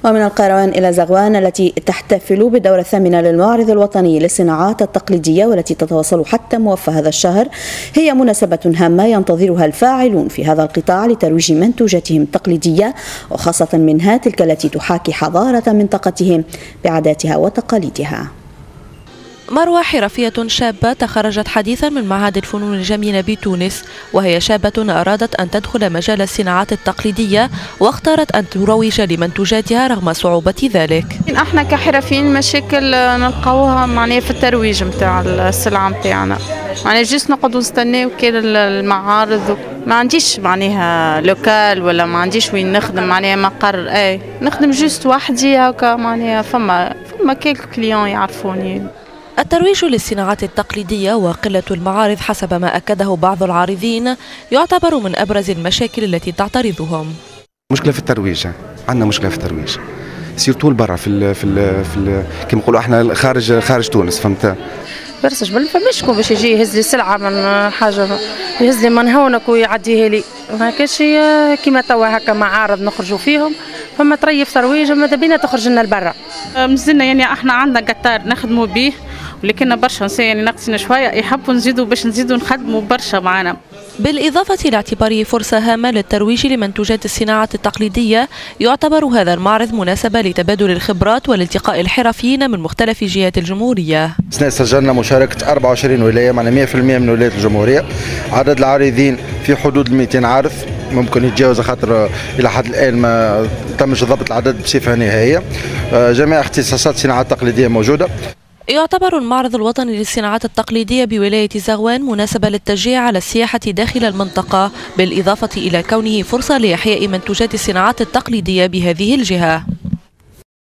ومن القيروان إلى زغوان التي تحتفل بالدورة الثامنة للمعرض الوطني للصناعات التقليدية والتي تتواصل حتى موفى هذا الشهر، هي مناسبة هامة ينتظرها الفاعلون في هذا القطاع لترويج منتوجاتهم التقليدية، وخاصة منها تلك التي تحاكي حضارة منطقتهم بعاداتها وتقاليدها. مروة حرفية شابة تخرجت حديثا من معهد الفنون الجميلة بتونس، وهي شابة أرادت أن تدخل مجال الصناعات التقليدية واختارت أن تروج لمنتوجاتها رغم صعوبة ذلك. احنا كحرفيين مشاكل نلقاوها معناها في الترويج نتاع السلعة نتاعنا، معناها جيس نقعدوا نستناو كل المعارض، ما عنديش معناها لوكال ولا ما عنديش وين نخدم معناها مقر، نخدم جيست وحدي هكا معناها فما كل كليون يعرفوني. الترويج للصناعات التقليدية وقلة المعارض حسب ما أكده بعض العارضين يعتبر من أبرز المشاكل التي تعترضهم. مشكلة في الترويج، عندنا مشكلة في الترويج سيرتو برا في كما نقولوا احنا خارج تونس، فهمت؟ برسج ما فماش باش يجي يهز لي سلعة من حاجة، يهز لي من هونك ويعديها لي، ما كاش كيما توا هكا معارض نخرجوا فيهم، فما تريف ترويج ماذا بينا تخرج لنا لبرا. مازلنا يعني احنا عندنا قطار نخدموا به، ولكن برشا نساء يعني ناقصين شويه، يحبوا نزيدوا باش نزيدوا نخدموا برشا معنا. بالإضافة لاعتباره فرصة هامة للترويج لمنتوجات الصناعات التقليدية، يعتبر هذا المعرض مناسبة لتبادل الخبرات والالتقاء الحرفيين من مختلف جهات الجمهورية. سجلنا مشاركة 24 ولاية، معنا 100% من ولايات الجمهورية. عدد العارضين في حدود 200 عارض، ممكن يتجاوز خاطر إلى حد الآن ما تمش ضبط العدد بصفة نهائية. جميع اختصاصات الصناعات التقليدية موجودة. يعتبر المعرض الوطني للصناعات التقليدية بولاية زغوان مناسبة للتشجيع على السياحة داخل المنطقة، بالإضافة إلى كونه فرصة لإحياء منتوجات الصناعات التقليدية بهذه الجهة.